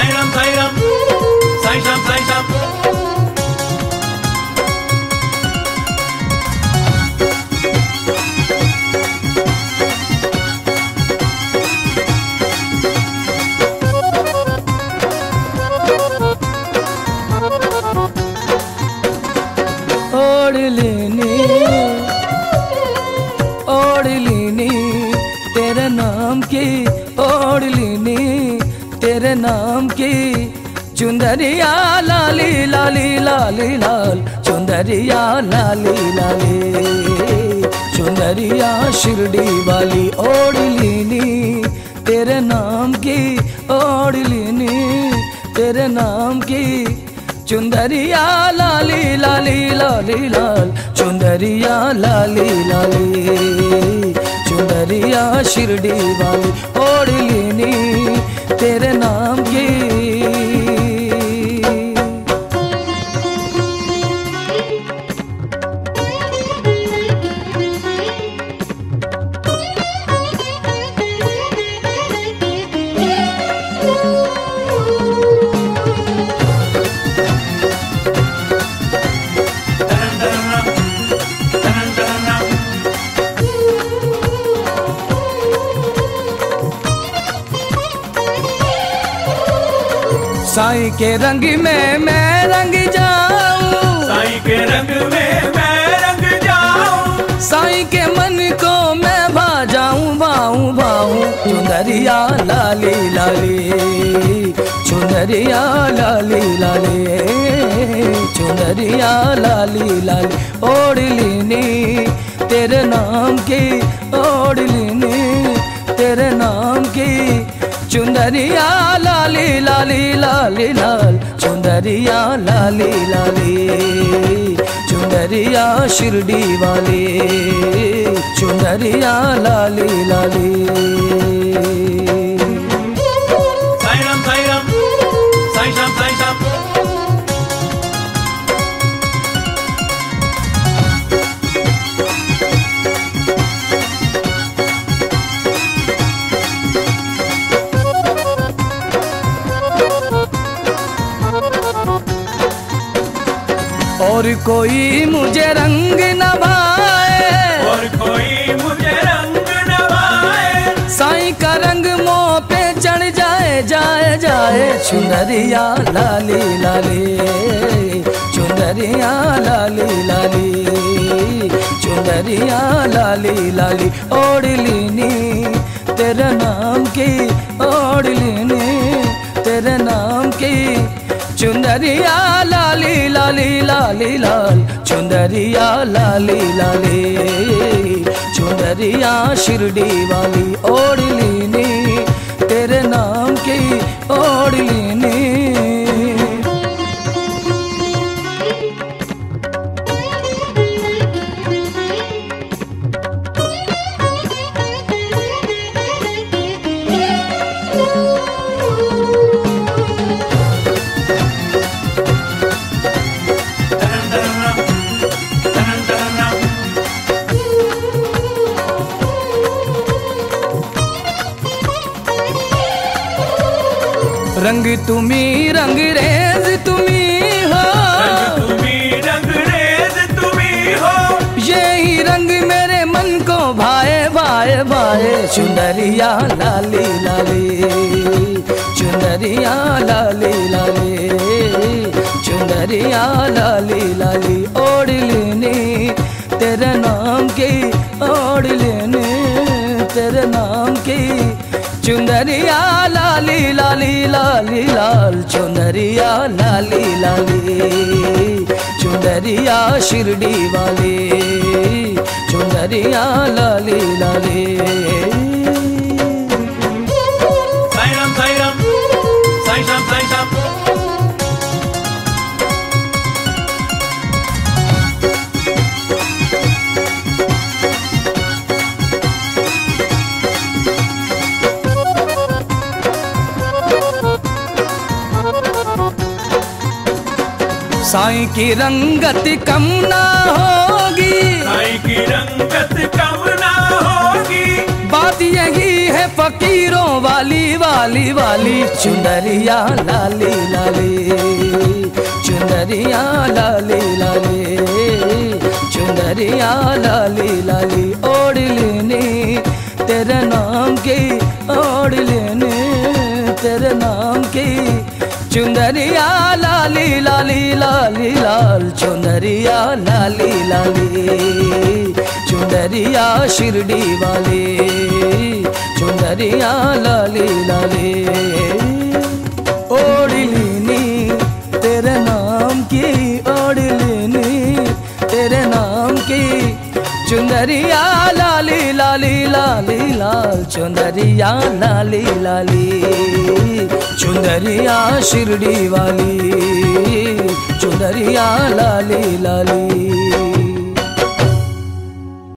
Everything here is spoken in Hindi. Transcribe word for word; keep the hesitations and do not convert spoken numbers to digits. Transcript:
साईराम साईराम साईं श्याम साईं श्याम। ओढ़ लेनी ओढ़ लेनी तेरे नाम की, ओढ़ लेनी तेरे नाम की चुंदरिया लाली लाली लाली लाल, चुंदरिया लाली लाली, चुंदरिया शिरडी वाली। ओढ़ लेनी तेरे नाम की, ओढ़ लेनी तेरे नाम की चुंदरिया लाली लाली लाली लाल, चुंदरिया लाली लाली, चुंदरिया शिरडी वाली। ओढ़ लेनी तेरे नाम की। साईं के रंग में मैं रंग जाऊं, साईं के रंग में मैं रंग जाऊं, साईं के मन को मैं भा जाऊं भाऊं भाऊं। चुंदरिया लाली लाली, चुंदरिया लाली लाली, चुंदरिया लाली लाली। ओढ़ लेनी तेरे नाम की, ओढ़ लेनी तेरे नाम की चुंदरिया लाली लाली लाली लाल, चुंदरिया लाली लाली, चुंदरिया शिरडी वाली, चुंदरिया लाली लाली। साईराम साईराम साईं श्याम साईं श्याम। और कोई मुझे रंग न भाए, और कोई मुझे रंग न भाए, साईं का रंग मुँह पे चढ़ जाए जाए जाए। चुंदरिया लाली लाली, चुंदरिया लाली लाली, चुंदरिया लाली लाली। ओढ़ लेनी तेरे नाम की, ओढ़ लेनी तेरे नाम की चुंदरिया लाली लाली लाली लाल, चुंदरिया लाली लाली, चुंदरिया शिरडी वाली। ओढ़ लेनी तेरे नाम की, ओढ़ लेनी। रंग तुम्ही रंग रेज तुम्ही हो, रंग तुम्ही रंग रेज तुम्ही हो, यही रंग मेरे मन को भाए भाए भाए। चुंदरिया लाली लाली, चुंदरिया लाली लाली, चुंदरिया लाली लाली। ओढ़ लेनी तेरे नाम की, ओढ़ लेनी तेरे नाम की चुंदरिया लाली लाली लाली लाल, चुंदरिया लाली लाली, चुंदरिया शिरडी वाली, चुंदरिया लाली लाली। साईराम साईराम साईं श्याम साईं श्याम। साईं की रंगत कम ना होगी, साईं की रंगत कम ना होगी, बात यही है फकीरों वाली वाली वाली, चुनरिया लाली लाली, चुनरिया लाली लाली, चुनरिया लाली लाली। ओढ़ लेने तेरे नाम की, ओढ़ लेने तेरे नाम की, चुनरिया लाली लाली लाली लाल, चुनरिया लाली लाली, चुनरिया शिरडी वाली, चुनरिया लाली लाली। ओढ़ लेनी तेरे नाम की, ओढ़ लेनी तेरे नाम की, चुनरिया लाली लाली लाली लाल, चुनरिया लाली लाली, चुनरिया शिरडी वाली, चुनरिया लाली लाली।